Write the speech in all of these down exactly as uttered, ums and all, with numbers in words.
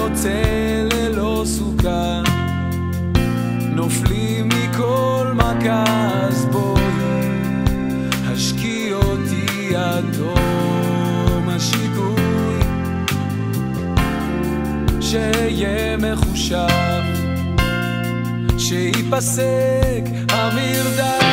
יוצא ללא סוכה, נופלים מכל מכה, אז בואי השקיע אותי עד תום השיגוי, שיהיה מחושב, שיפסק המרדף.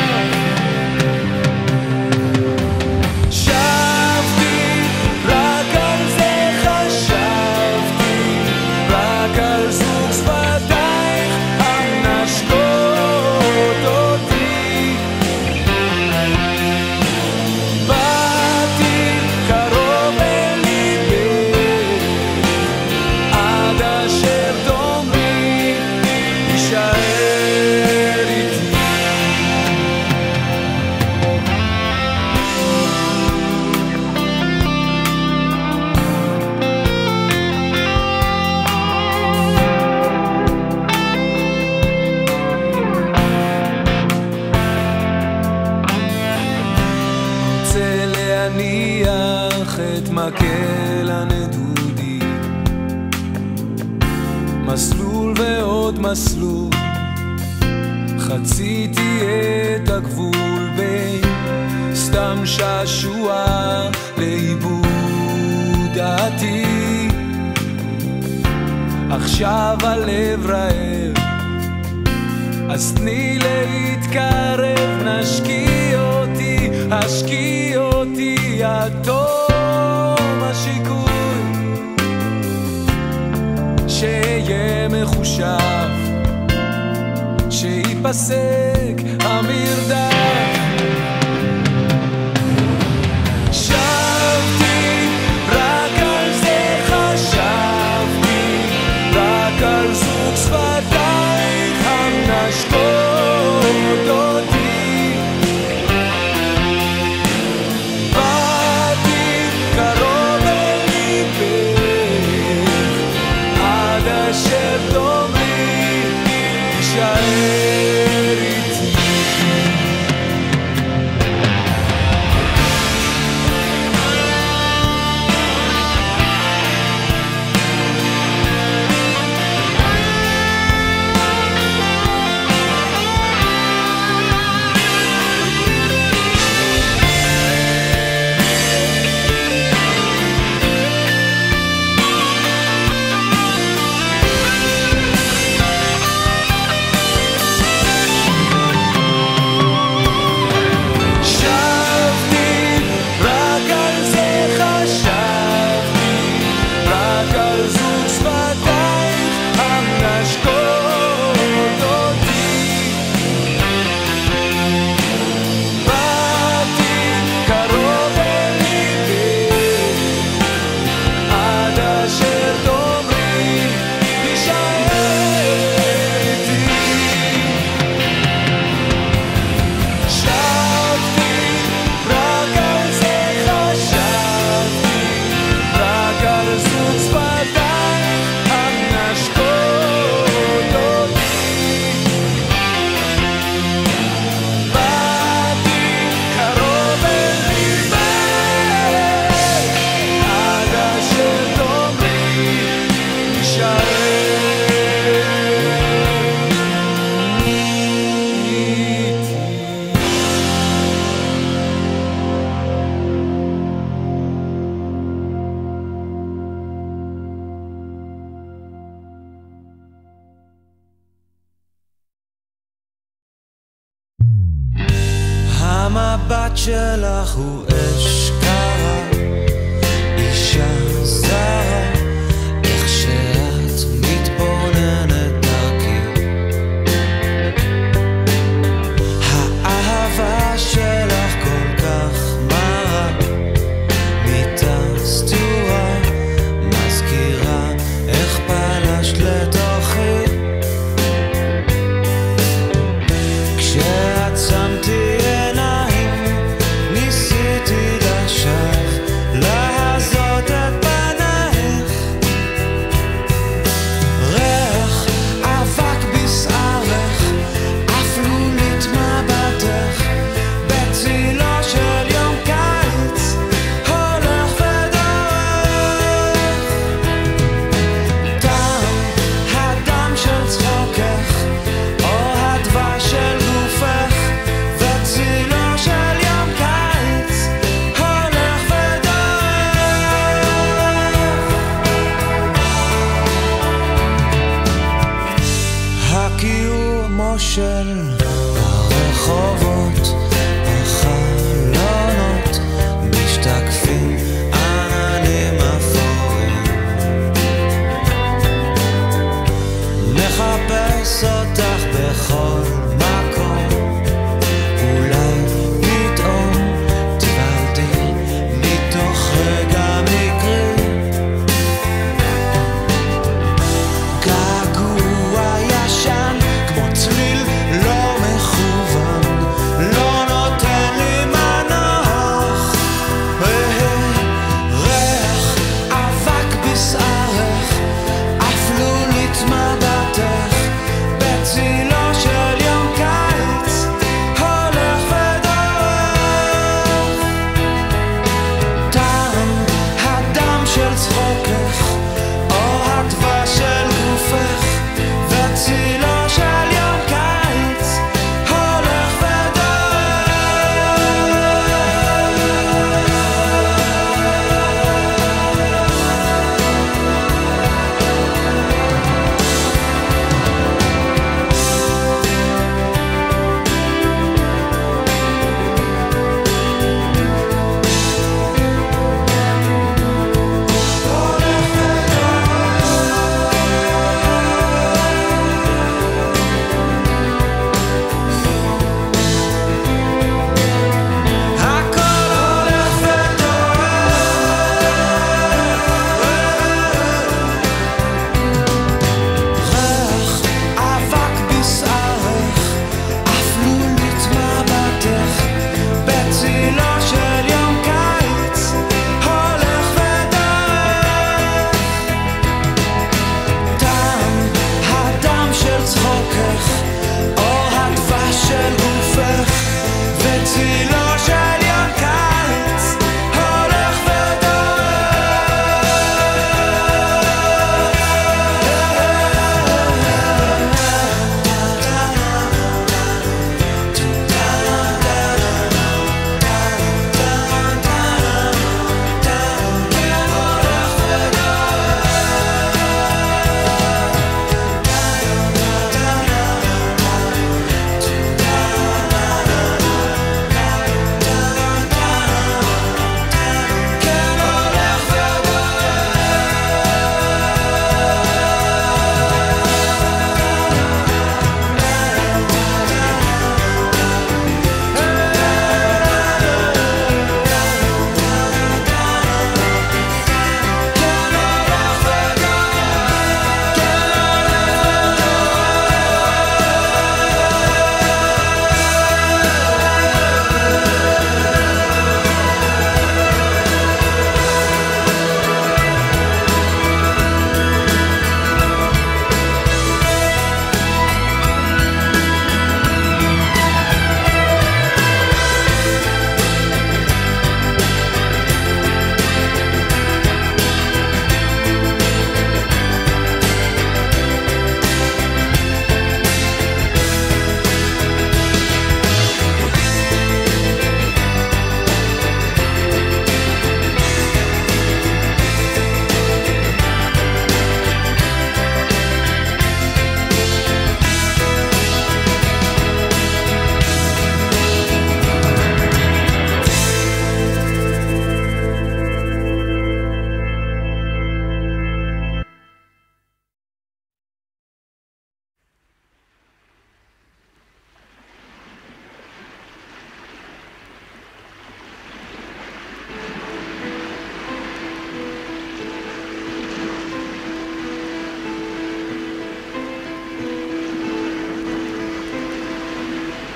שבתי, רק על זה חשבתי, רק על זוג שפתייך המנשקות אותי. באתי קרוב אל ליבך, עד אשר תאמרי תישאר איתי. רוצה להניח את מקל הנדודי, מסלול ועוד מסלול, חציתי את הגבול בין סתם שעשוע לאיבוד דעתי. עכשיו הלב רעב, אז תני להתקרב, נשקיע אותי, השקיע אותי עד תום השיקוי, שיהיה מחושב, שיפסק המרדף. שבתי, רק על זה חשבתי, רק על זוג שפתייך המנשקות אותי. באתי קרוב אל ליבך, עד אשר תאמרי תישאר איתי. המבט שלך הוא אש קרה, אישה זרה, איך שאת מתבוננת דרכי. האהבה שלך כל כך מרה, מיטה סתורה, מזכירה איך פלשת לתוכי. כשעצמתי ניסיתי לשב, לעזות את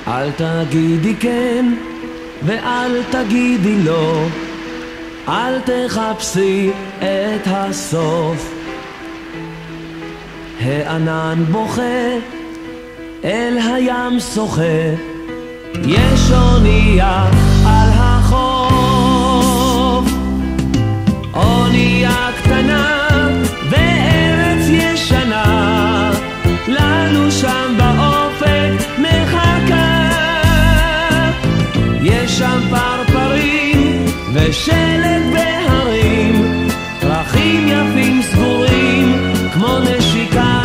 אל תגידי כן ואל תגידי לא, אל תחפשי את הסוף. הענן בוכה, אל הים שוחה, יש אונייה על החוף. אונייה קטנה וארץ ישנה, לנו שם באופק מחכה. יש שם פרפרים ושלג בהרים, פרחים יפים סגורים כמו נשיקה.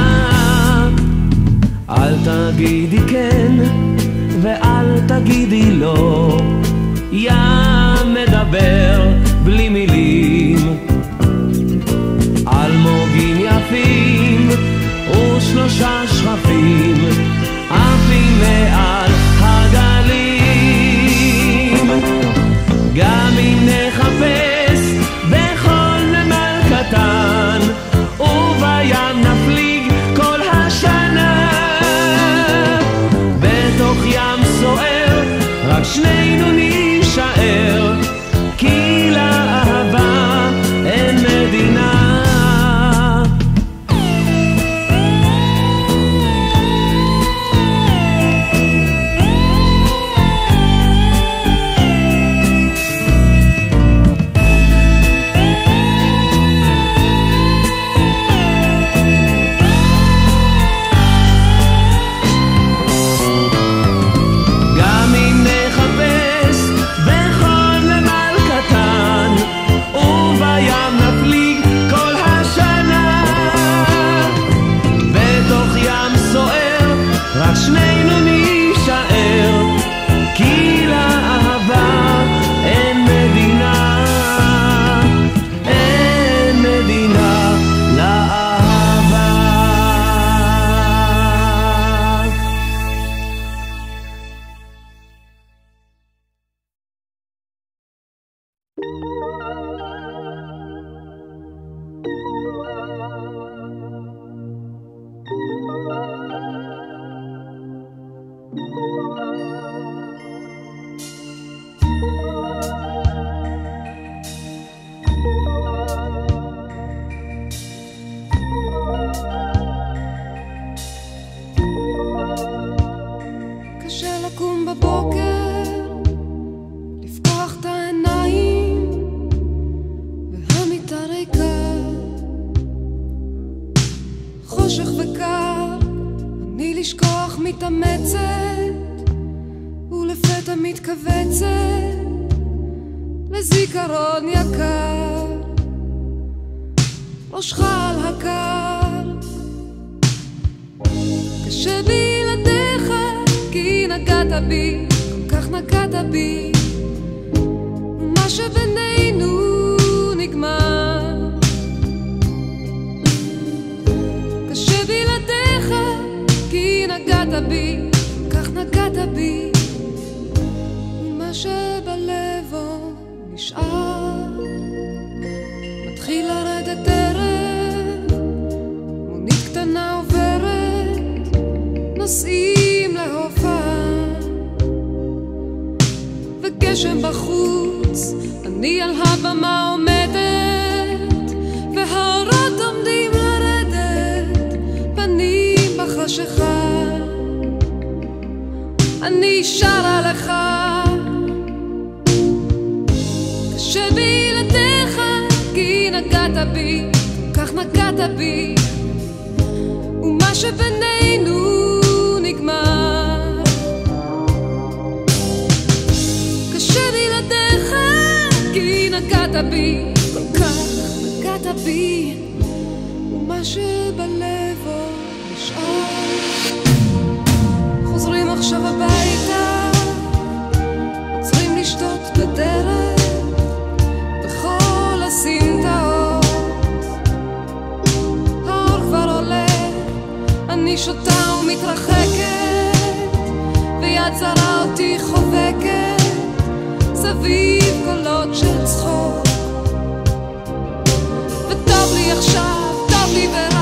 אל תגידי כן ואל תגידי לא, ים מדבר בלי מילים. אלמוגים יפים ושלושה שרפים עפים מעל הגלים. גם אם נחפש בכל נמל קטן ובים נפליג כל השנה, בתוך ים סוער רק שנינו נשאר, כי לאהבה אין מדינה.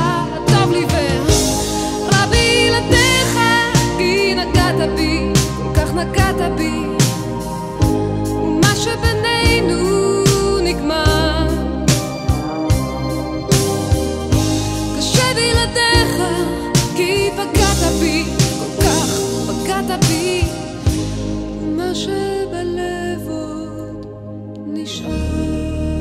טוב לי ורע, רע בלעדיך, כי נגעת בי כל בי, כל כך פגעת בי, ומה שבלב עוד נשאר.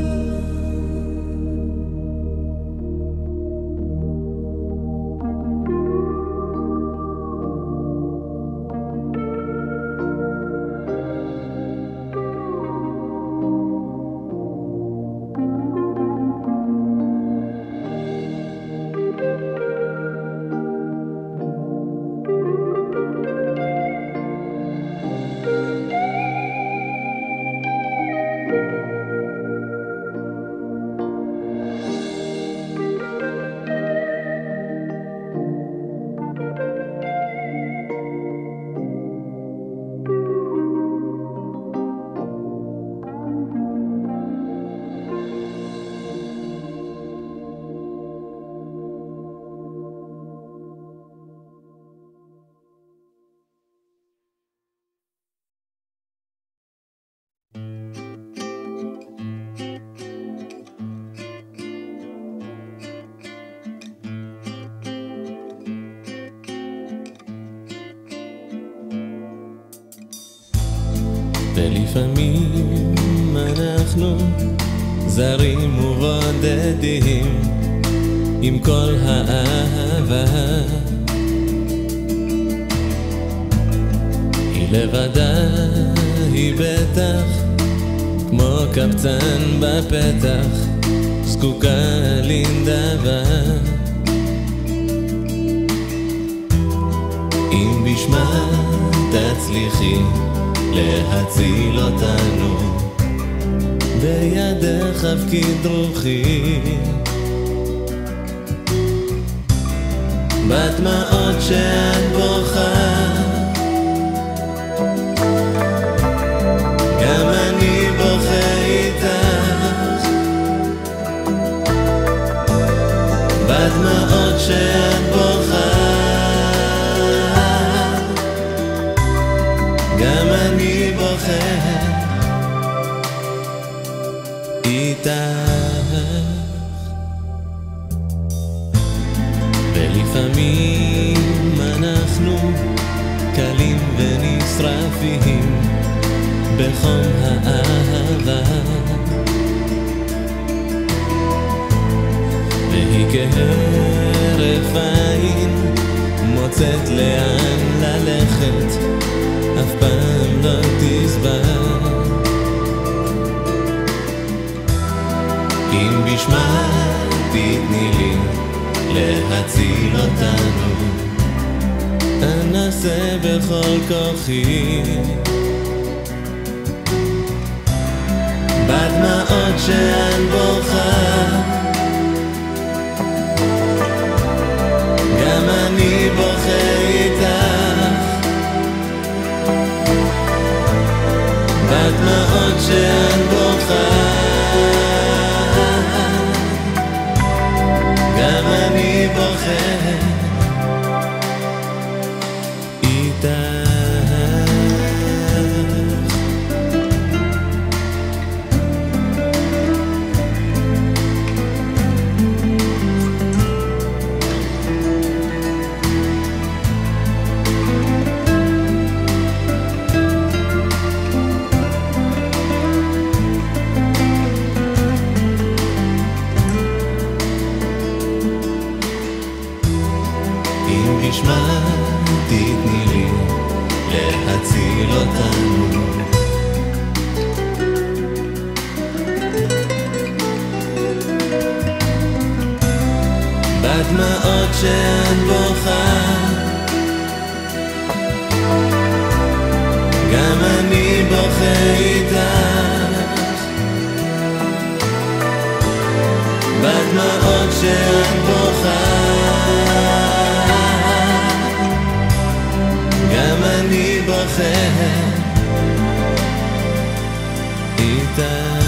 ולפעמים אנחנו זרים ובודדים עם כל האהבה, היא לבדה, היא בטח כמו קבצן בפתח, זקוקה לנדבה. אם בשמה תצליחי להציל אותנו, בידך הפקיד רוחי, בדמעות שאת בוכה, גם אני בוכה איתך, בדמעות שאת בוכה, גם אני בוכה איתך. ולפעמים אנחנו קלים ונשרפים בחום האהבה, והיא כהרף עין מוצאת לאן ללכת, אף פעם לא תסבר. אם בשמה תתני לי להציל אותנו, אנסה בכל כוחי, בדמעות שאת בוכה, גם אני בוכה איתך, בדמעות שאת בוכה, גם אני בוכה איתך. בשמה תתני לי להציל אותנו, בדמעות שאת בוכה, גם אני בוכה איתך, בדמעות שאת בוכה, גם אני בוכה איתך.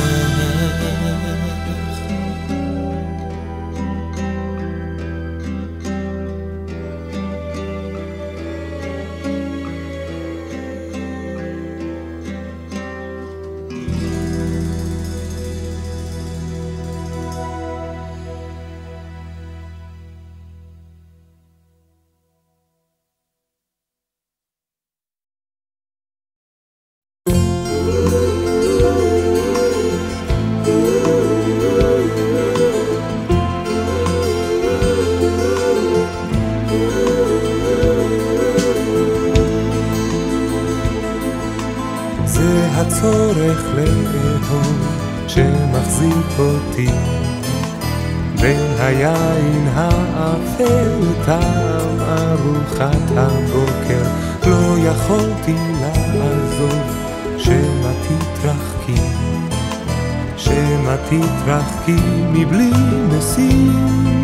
צורך לאהוב שמחזיק אותי בין היין האפל טעם ארוחת הבוקר לא יכולתי לעזוב שמא תתרחקי שמא תתרחקי מבלי משים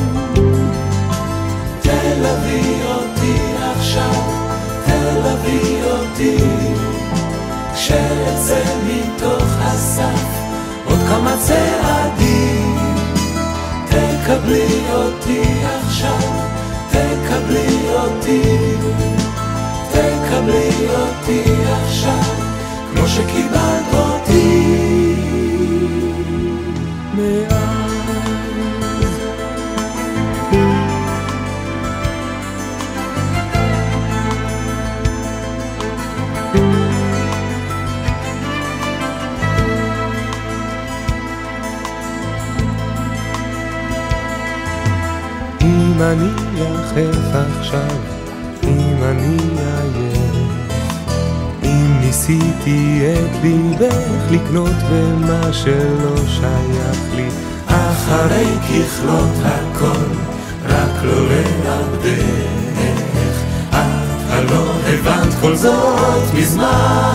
תלווי אותי עכשיו תלווי אותי כשאצא מתוך הסף עוד כמה צעדים תקבלי אותי עכשיו תקבלי אותי תקבלי אותי עכשיו כמו שקיבלת אותי מאז אם אני יחף עכשיו, אם אני עייף, אם ניסיתי את ליבך לקנות במה שלא שייך לי, אחרי ככלות הכל, רק לא לעבדך, את הלא הבנת כל זאת מזמן.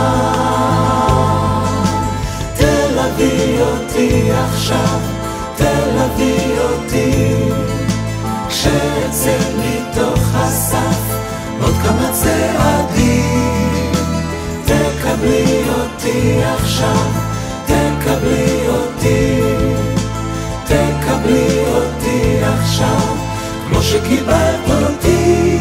תלווי אותי עכשיו, תלווי אותי כשאצא מתוך הסף עוד כמה צעדים תקבלי אותי עכשיו תקבלי אותי תקבלי אותי עכשיו כמו שקיבלת אותי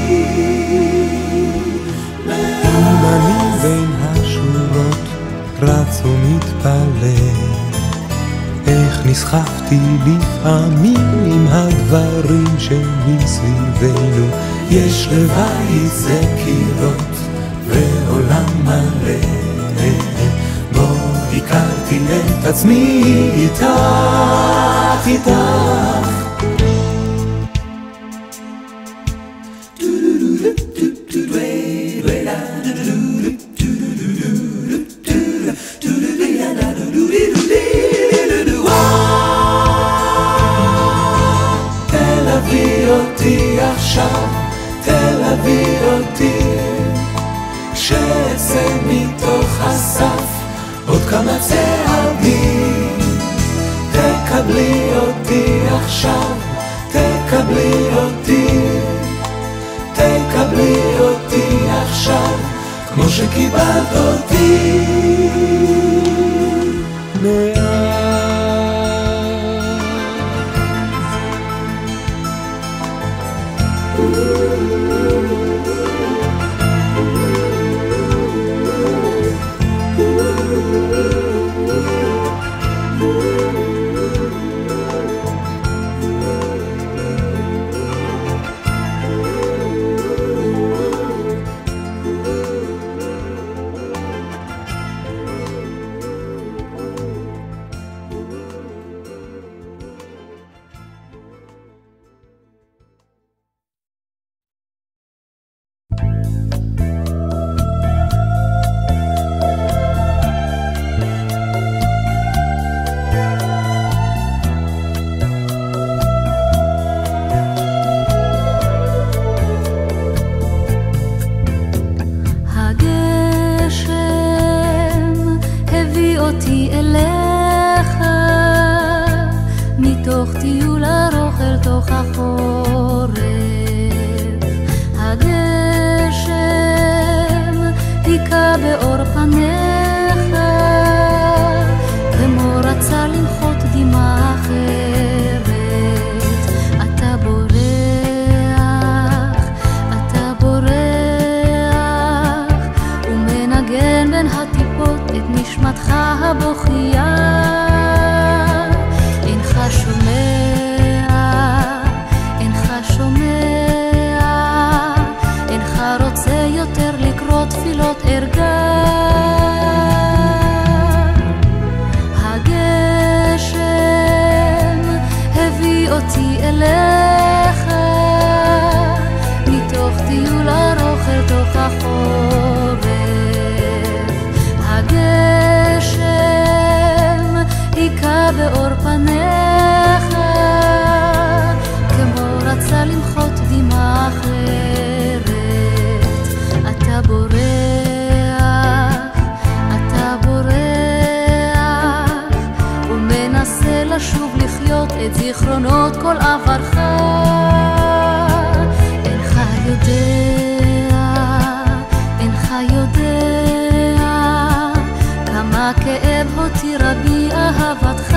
אם אני בין השורות רץ ומתפלל איך נסחפתי לפעמים עם הדברים שמסביבנו יש לבית זה קירות ועולם מלא בו הכרתי את עצמי איתך איתך עכשיו תלווי אותי כשאצא מתוך הסף עוד כמה צעדים תקבלי אותי עכשיו תקבלי אותי תקבלי אותי עכשיו כמו שקיבלת אותי הגשם היכה באור פניך, כמו רצה למחות דמעה אחרת. אתה בורח, אתה בורח, ומנסה לשוב לחיות את זיכרונות כל עברך. אינך יודע, אינך יודע, כמה כאב הותירה בי אהבתך.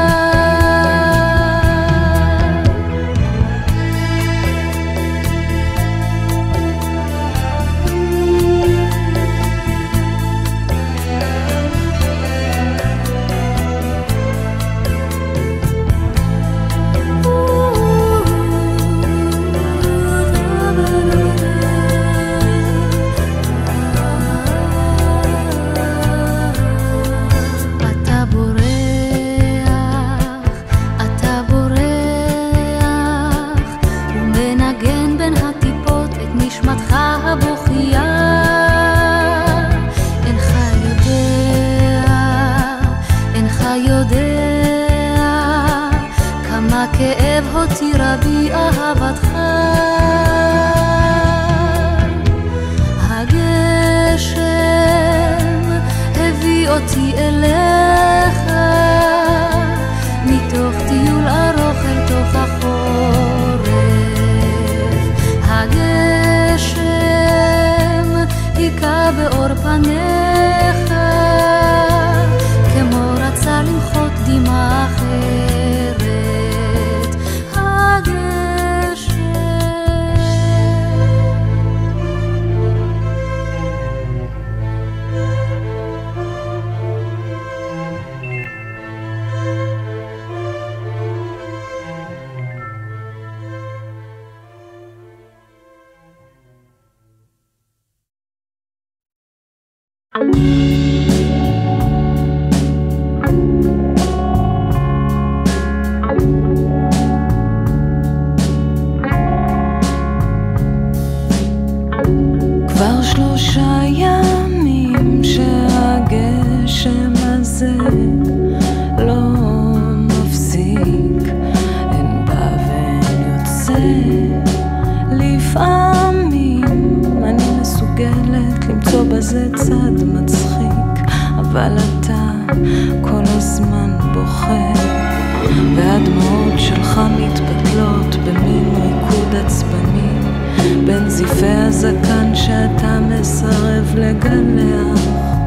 כאב הותירה בי אהבתך. הגשם הביא אותי אליך, מתוך טיול ארוך אל תוך החורף. הגשם היכה באור פניך, כמו רצה למחות דמעה אחרת. כבר שלושה ימים שהגשם הזה לא מפסיק, אין בא ואין יוצא. לפעמים אני מסוגלת למצוא בזה צד מצחיק, אבל אתה כל הזמן בוכה, והדמעות שלך מתבטלות במין ריקוד עצבני בין זיפי הזקן שאתה מסרב לגלח.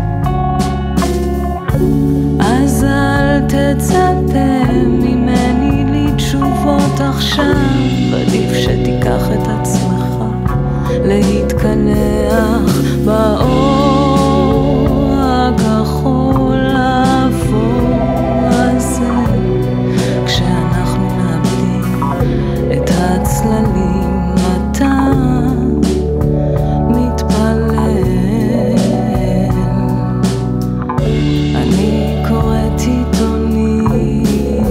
אז אל תצפה ממני לתשובות עכשיו, עדיף שתיקח את עצמך להתקלח באור הכחול האפור הזה, כשאנחנו מאבדים את הצללים. אתה מתפלל, אני קוראת עיתונים,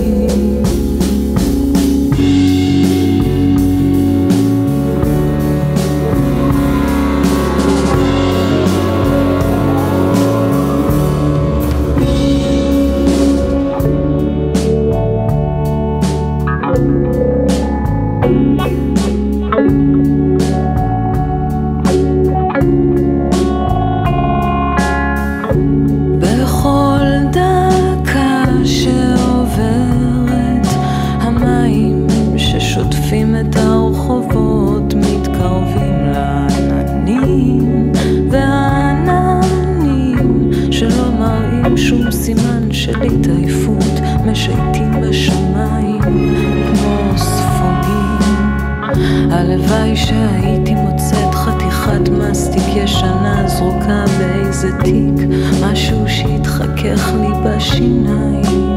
שום סימן של התעייפות, משייטים בשמיים כמו ספוגים. הלוואי שהייתי מוצאת חתיכת מסטיק ישנה זרוקה באיזה תיק, משהו שהתחכך לי בשיניים.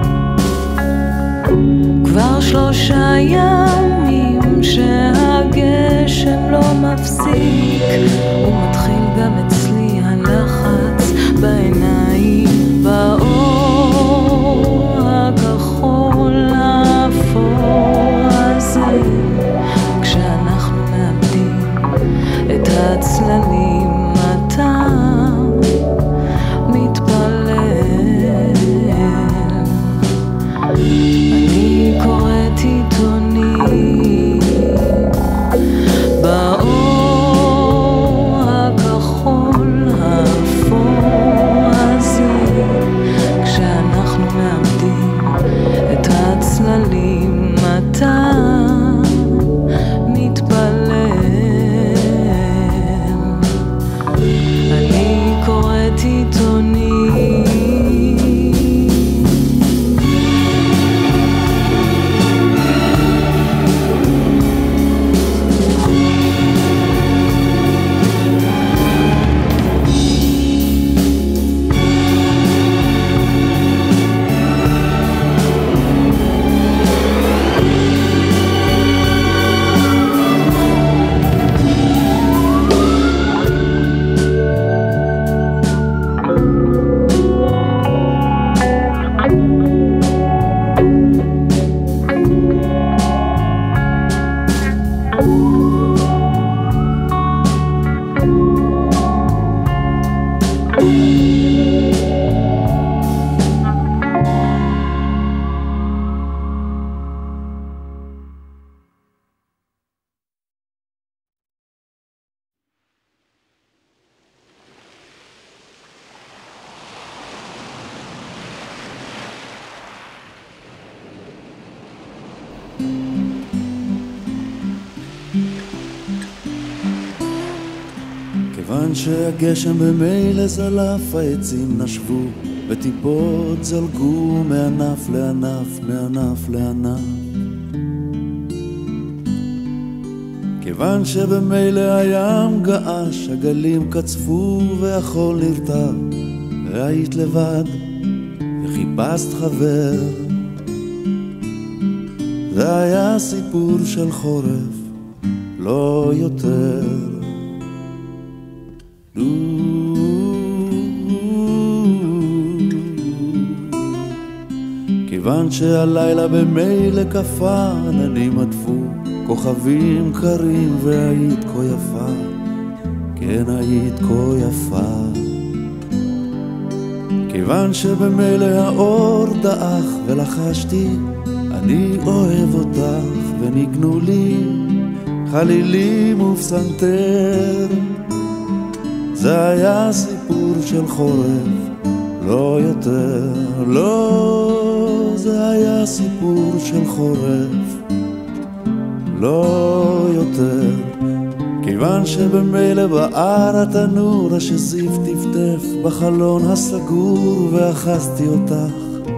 כבר שלושה ימים שהגשם לא מפסיק, ומתחיל גם אצלי הלחץ בעיניים, באור הכחול האפור הזה, כשאנחנו מאבדים את הצללים. אתה מתפלל, כיוון שהגשם במילא זלף, העצים נשבו וטיפות זלגו מענף לענף, מענף לענף. כיוון שבמילא הים געש, הגלים קצפו והחול נרטב, והיית לבד וחיפשת חבר. זה היה סיפור של חורף, לא יותר. כיוון שהלילה במילא קפה, עננים עטפו כוכבים קרים, והיית כה יפה, כן היית כה יפה. כיוון שבמילא האור דאח ולחשתי, אני אוהב אותך, וניגנו לי חלילים ופסנתר. זה היה סיפור של חורף, לא יותר. לא, זה היה סיפור של חורף, לא יותר. כיוון שבמילא בער התנור, השזיף טפטף בחלון הסגור, ואחזתי אותך,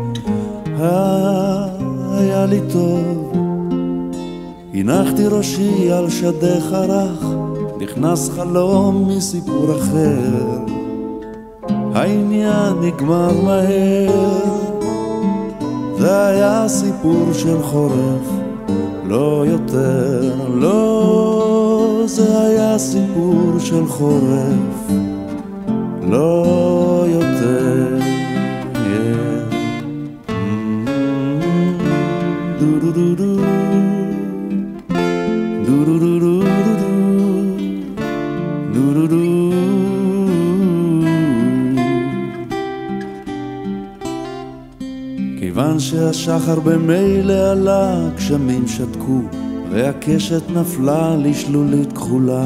היה לי טוב. הנחתי ראשי על שדך הרך, נכנס חלום מסיפור אחר. העניין נגמר מהר. זה היה סיפור של חורף, לא יותר. לא, זה היה סיפור של חורף, לא יותר. דו דו דו דו דו דו דו דו דו דו. כיוון שהשחר במילא עלה, גשמים שתקו והקשת נפלה לשלולית כחולה.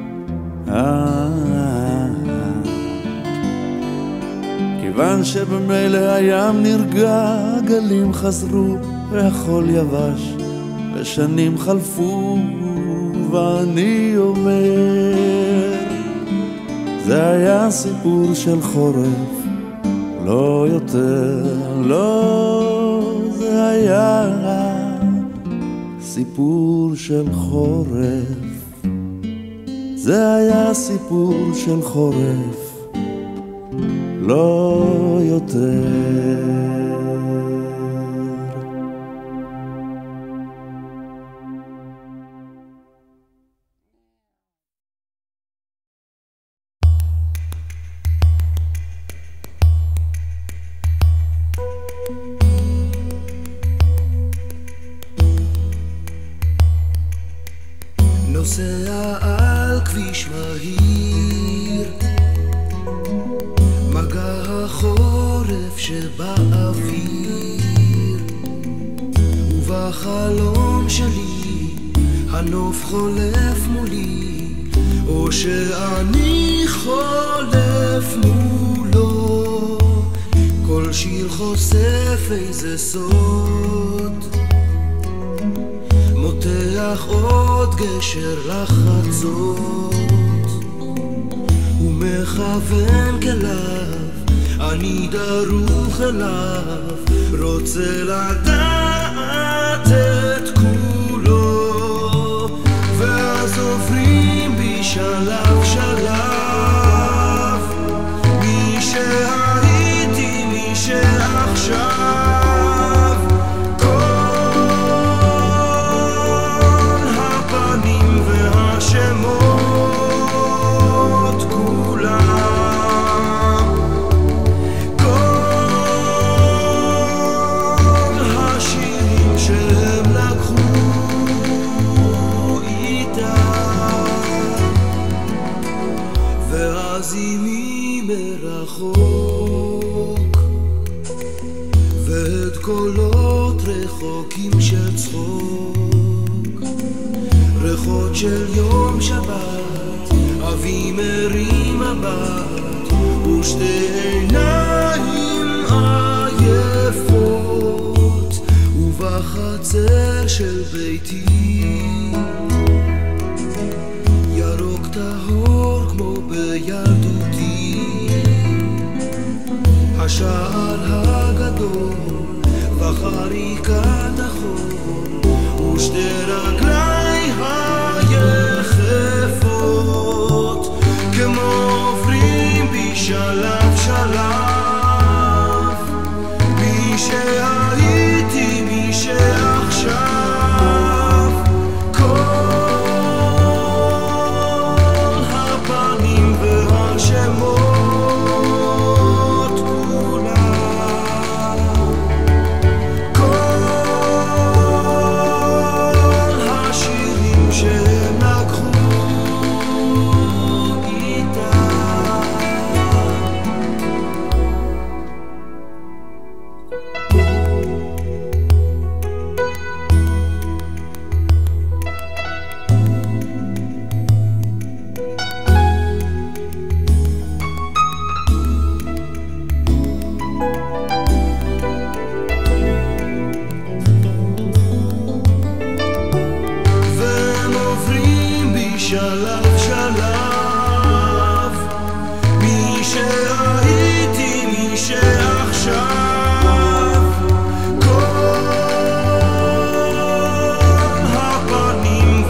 כיוון שבמילא הים נרגע, גלים חזרו והחול יבש, ושנים חלפו ואני אומר, זה היה סיפור של חורף, לא יותר. לא, זה היה סיפור של חורף. זה היה סיפור של חורף, לא יותר. נוסע על כביש מהיר, מגע החורף שבאוויר, ובחלום שלי הנוף חולף מולי, או שאני חולף מולו. כל שיר חושף איזה סוד, מותח עוד גשר לחצות, ומכוון כליו, אני דרוך אליו, רוצה לדעת את כולו. ואז עוברים בי שלב שלב, מי שהייתי, מי שעכשיו, שמות כולם, כל השירים שהם לקחו איתם, ריחות של יום שבת, אבי מרים מבט ושתי עיניים עייפות, ובחצר של ביתי ירוק טהור כמו בילדותי, השער הגדול וחריקת החול ושתי רגלי היחפות, כמו עוברים בי שלב שלב, מי שהייתי מי שעכשיו, כל הפנים והשמות כולם, כל השירים שהם לקחו איתם. והם עוברים בי שלב שלב, מי שהייתי מי שעכשיו, כל הפנים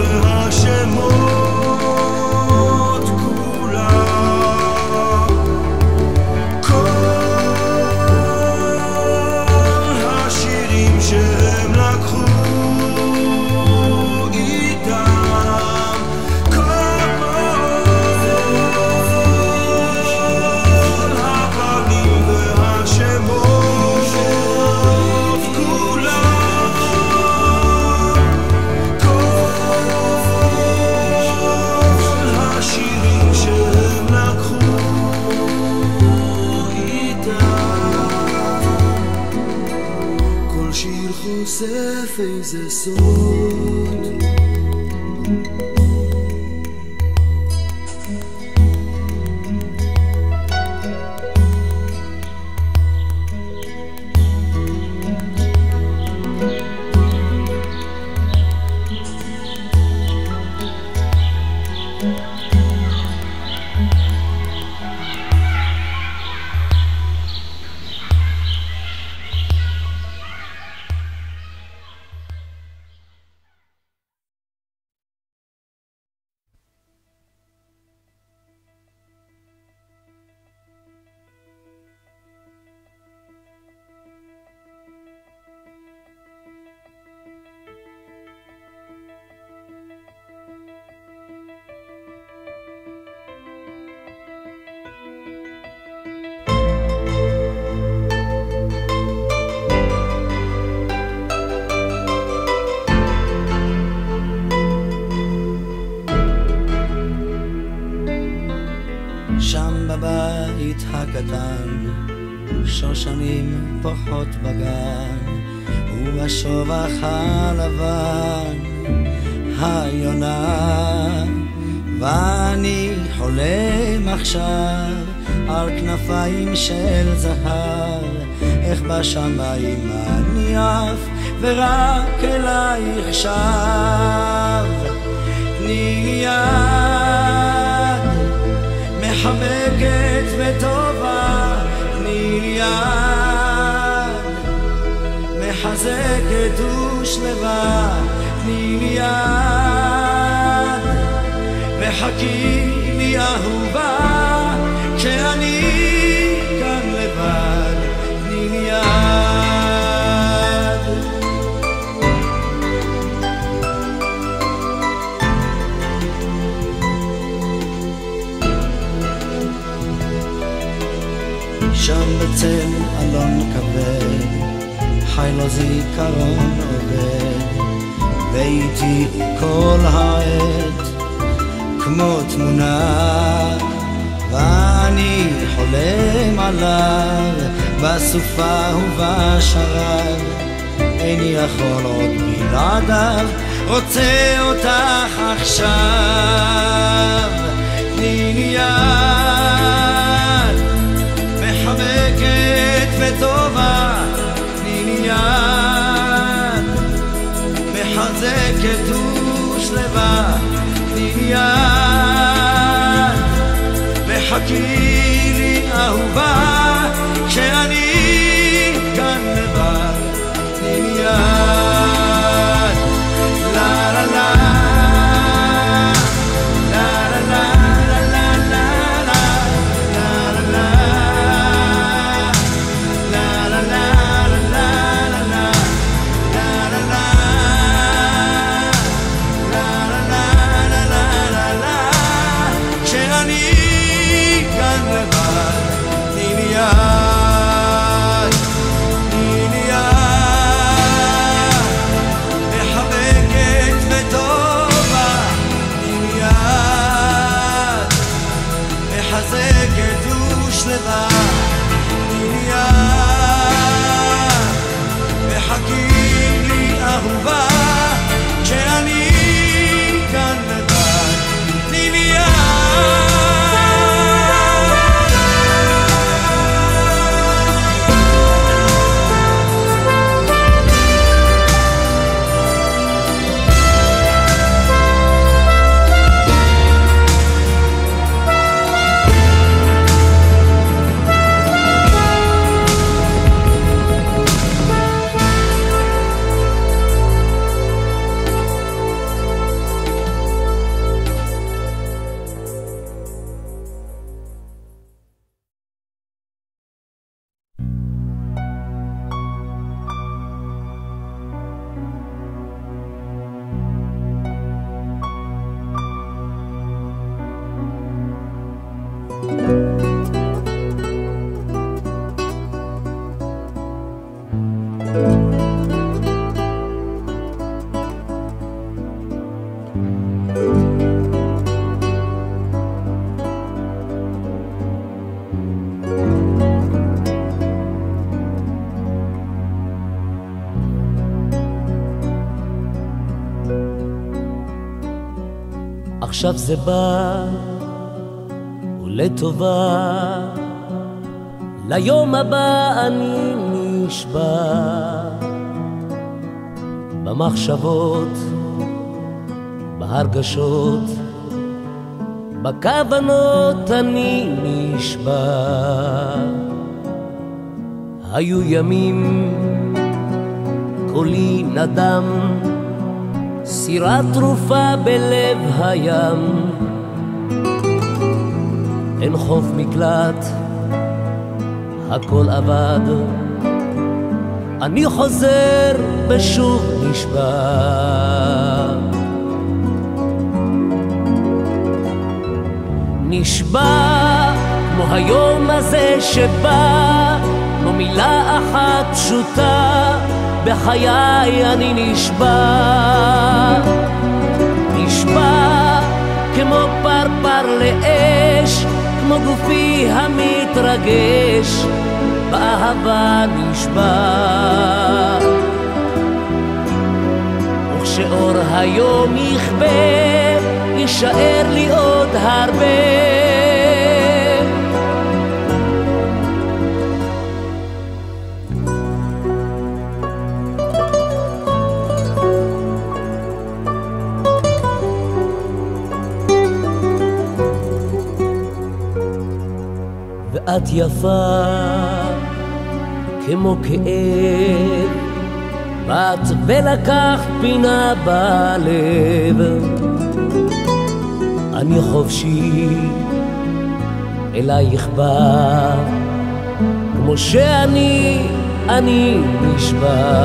והשמות כולם, כל השירים שהם לקחו איתם, כל הפנים והשמות כולם, כל השירים שהם לקחו איתם, כל שיר חושף איזה סוד, שם בבית הקטן שושנים פורחות בגן, ובשובח הלבן היונה, ואני חולם עכשיו על כנפיים של זהב, איך בשמיים אני עף ורק אלייך שב. תני לי יד מחבקת וטובה, תני לי יד מחזקת ושלווה, תני לי יד וחכי לי אהובה, כשאני כאן לבד, תני לי יד. שם בצל אלון כבד חי לו זיכרון עובד, ואיתי כל העת כמו תמונה, ואני חולם עליו בסופה ובשרב, איני יכול עוד בלעדיו, רוצה אותך עכשיו, תני לי יד מחבקת וטובה, תני לי יד מחזקת ושלווה, תני לי יד וחכי לי אהובה, כשאני כאן לבד, תני לי יד. לה לה לה מחכים לי אהובה, כשאני כאן לבד, תני לי יד. עכשיו זה בא ולטובה, ליום הבא אני נשבע, במחשבות, בהרגשות, בכוונות אני נשבע. היו ימים קולי נדם, סירה תרופה בלב הים, אין חוף מקלט, הכל עבד, אני חוזר ושוב נשבע. נשבע כמו היום הזה שבא, כמו מילה אחת פשוטה, בחיי אני נשבע. נשבע כמו פרפר לאש, כמו גופי המתרגש, באהבה נשבע. וכשאור היום יכבה, יישאר לי עוד הרבה. ואת יפה כמו כאב, באת ולקחת פינה בלב, אני חופשי אלייך בא, כמו שאני, אני נשבע.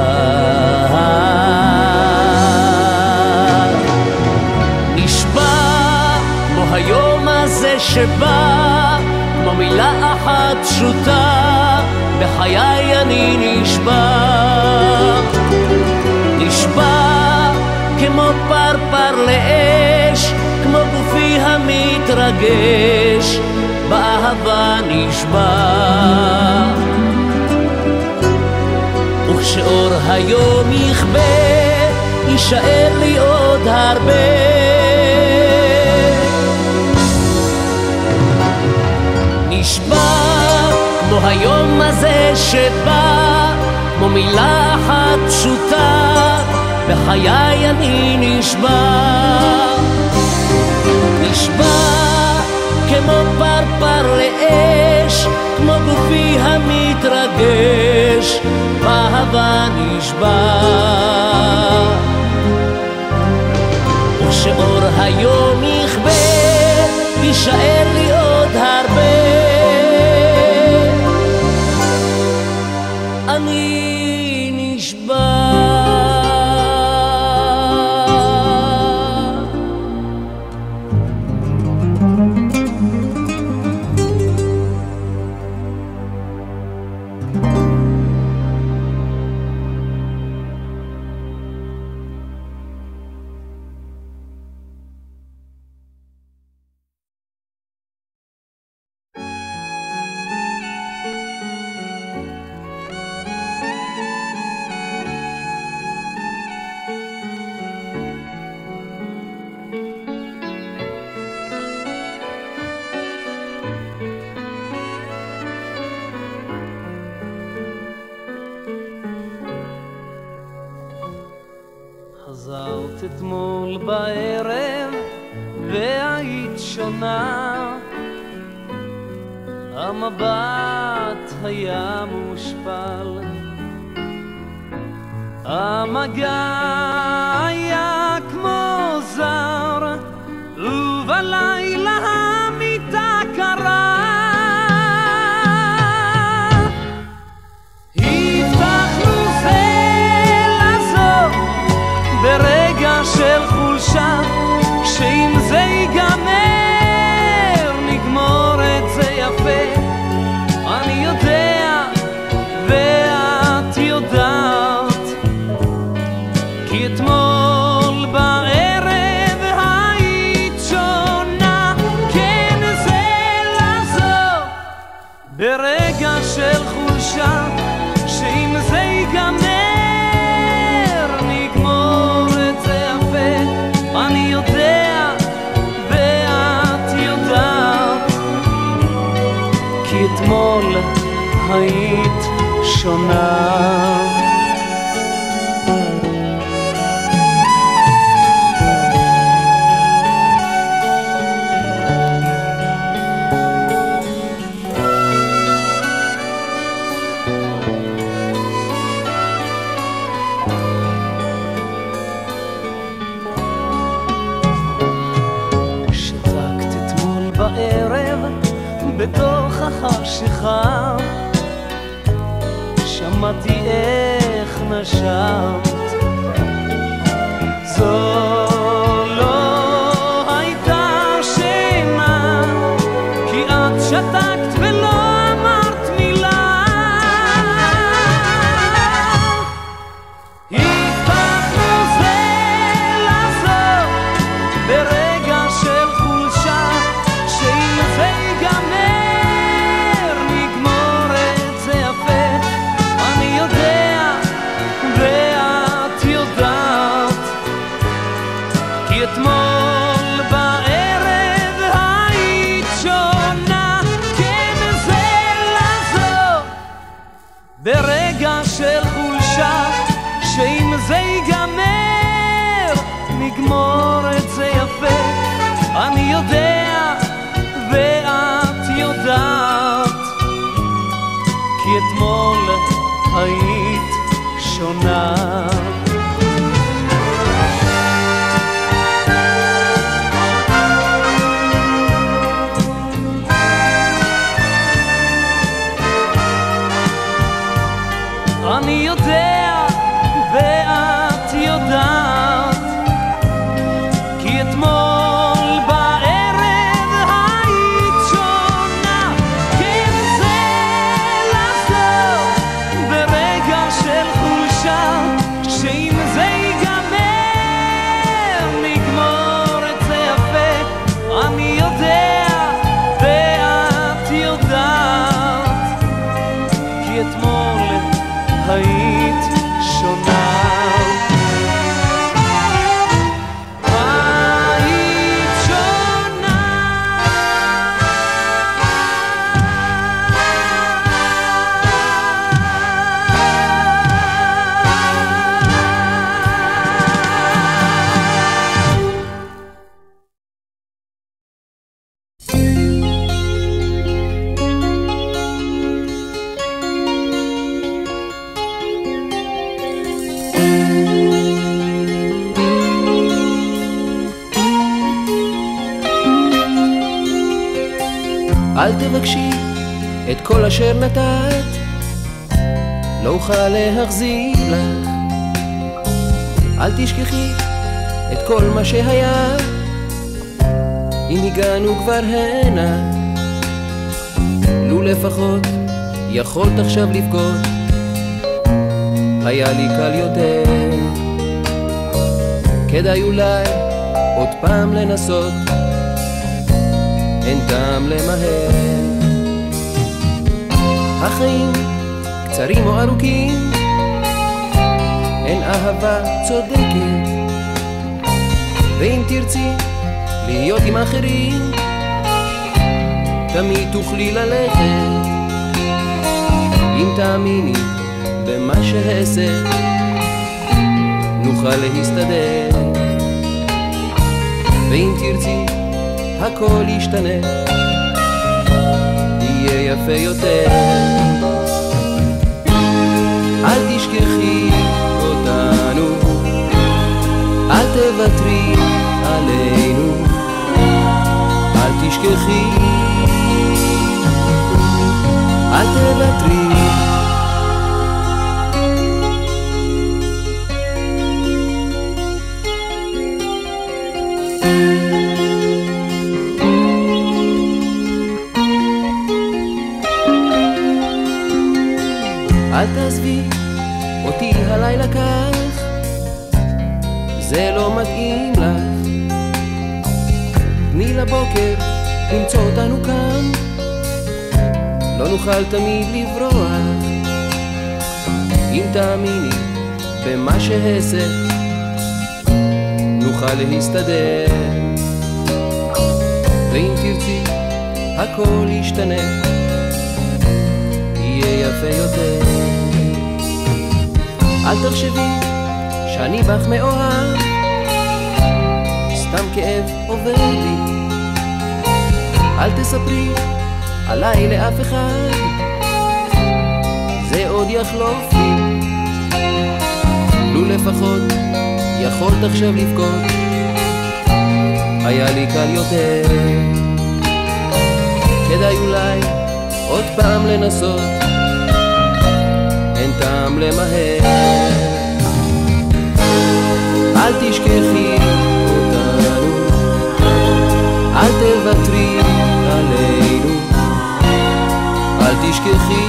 נשבע כמו היום הזה שבא, כמו מילה אחת פשוטה, בחיי אני נשבע. נשבע כמו פרפר לאש, כמו גופי המתרגש, באהבה נשבע. וכשאור היום יכבה, יישאר לי עוד הרבה. נשבע כמו היום הזה שבא, כמו מילה אחת פשוטה, בחיי אני נשבע. נשבע כמו פרפר לאש, כמו גופי המתרגש, באהבה נשבע. וכשאור היום יכבה, יישאר לי עוד הרבה. אני נשבע. חזרת אתמול בערב והיית שונה, המבט היה מושפל, המגע היה כמו זר, ובלילה המיטה קרה. ברגע של חולשה, שאם זה ייגמר נגמור את זה יפה. אני יודע ואת יודעת, כי אתמול בערב היית שונה. כן, זה לעזור ברגע של חולשה, שאם זה ייגמר אני יודע ואת יודעת, כי אתמול היית שונה. בתוך החשיכה שמעתי איך נשמת. זו לא הייתה שינה, כי את שתקת ולא אמרת מילה. הבטחנו זה לעזור ברגע של חולשה, שאם זה ייגמר אתמול בערב היית שונה. כן, זה לעזור ברגע של חולשה, שאם זה ייגמר נגמור את זה יפה. אני יודע ואת יודעת, כי אתמול היית שונה. אני יודע ואת יודעת, אל תבקשי את כל אשר נתת, לא אוכל להחזיר לך. אל תשכחי את כל מה שהיה, אם הגענו כבר הנה. לו לפחות יכולת עכשיו לבכות, היה לי קל יותר. כדאי אולי עוד פעם לנסות, אין טעם למהר. החיים קצרים או ארוכים, אין אהבה צודקת. ואם תרצי להיות עם אחרים, תמיד תוכלי ללכת. אם תאמיני במה שאעשה, נוכל להסתדר. ואם תרצי הכל ישתנה, יהיה יפה יותר. אל תשכחי אותנו, אל תוותרי עלינו. אל תשכחי, אל תוותרי. אל תעזבי אותי הלילה כך, זה לא מתאים לך. תני לבוקר למצוא אותנו כאן, לא נוכל תמיד לברוח. אם תאמיני במה שאעשה, נוכל להסתדר. ואם תרצי הכל ישתנה, יהיה יפה יותר. אל תחשבי שאני בך מאוהב, סתם כאב עובר לי. אל תספרי עליי לאף אחד, זה עוד יחלוף לי. לו לפחות יכולת עכשיו לבכות, היה לי קל יותר. כדאי אולי עוד פעם לנסות, אין טעם למהר. אל תשכחי אותנו, אל תוותרי עלינו. אל תשכחי,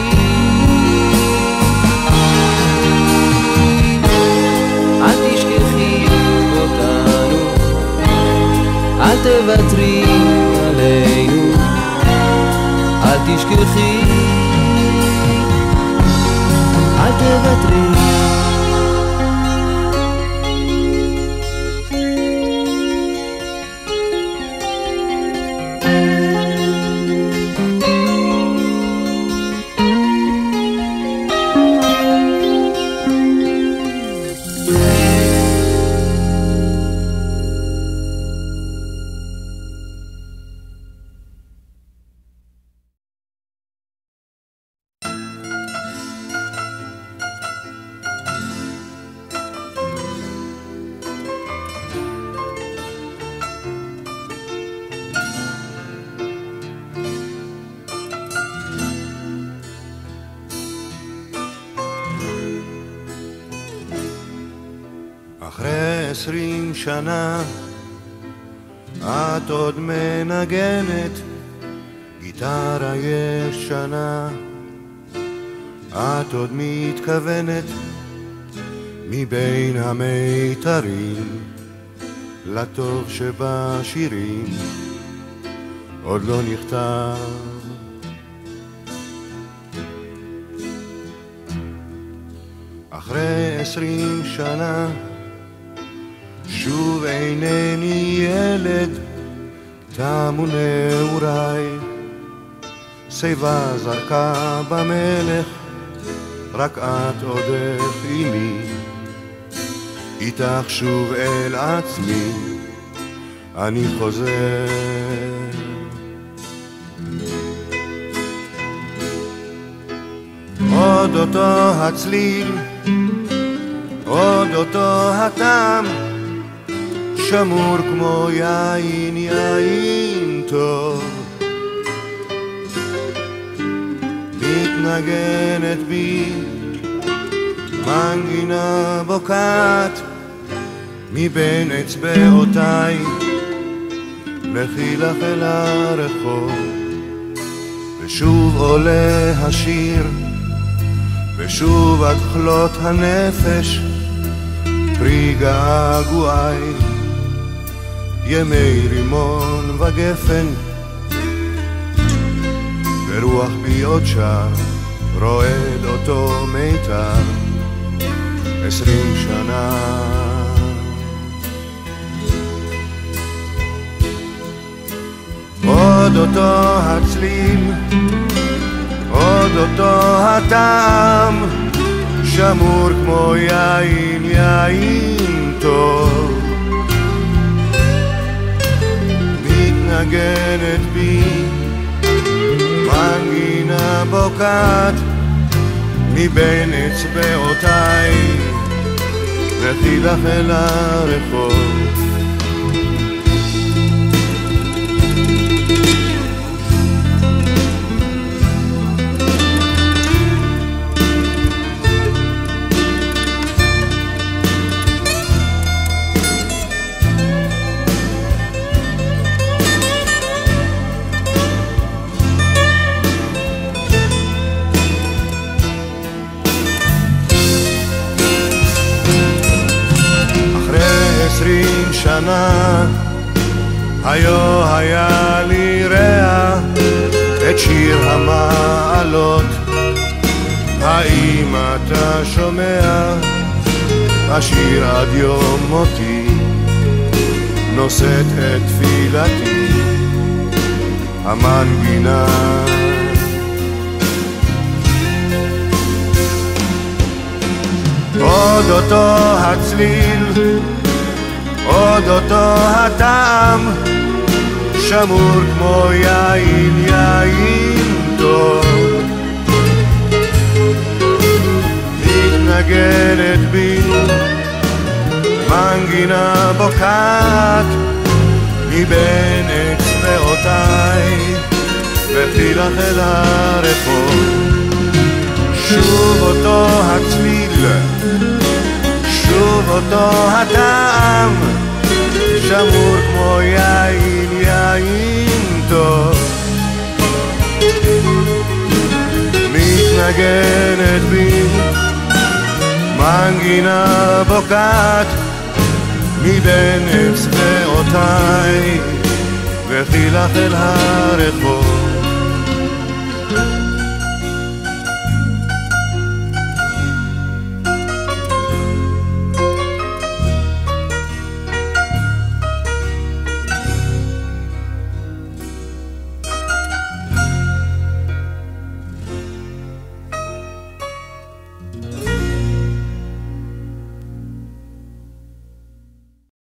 אל תשכחי אותנו, אל תוותרי עלינו. אל תשכחי, אל תוותרי. אחרי עשרים שנה את עוד מנגנת גיטרה ישנה, את עוד מתכוונת מבין המיתרים לטוב שבשירים עוד לא נכתב. אחרי עשרים שנה שוב אינני ילד, תמו נעוריי, שיבה זרקה במלך, רק את עודך עימי, איתך שוב אל עצמי אני חוזר. עוד אותו הצליל, עוד אותו הטעם, שמור כמו יין, יין טוב. מתנגנת בי מנגינה בוקעת מבין אצבעותיי, לכי לך אל הרחוב ושוב עולה השיר, ושוב עד כלות הנפש פרי געגועי, ימי רימון וגפן ורוח בי עוד שר רועד אותו מיתר עשרים שנה. עוד אותו הצליל, עוד אותו הטעם, שמור כמו יין, יין טוב, מתנגנת בי מנגינה בוקעת מבין אצבעותיי, לכי לך אל הרחוב. עשרים שנה היו היה לי רע את שיר המעלות, האם אתה שומע? השיר עד יום מותי נושאת את תפילתי המנגינה. עוד אותו הצליל, עוד אותו הטעם, שמור כמו יין, יין טוב, מתנגנת בי מנגינה בוקעת מבין אצבעותיי, לכי לך אל הרחוב. שוב אותו הצליל, שוב אותו הטעם, שמור כמו יין, יין טוב, מתנגנת בי מנגינה בוקעת מבין אצבעותיי, לכי לך אל הרחוב.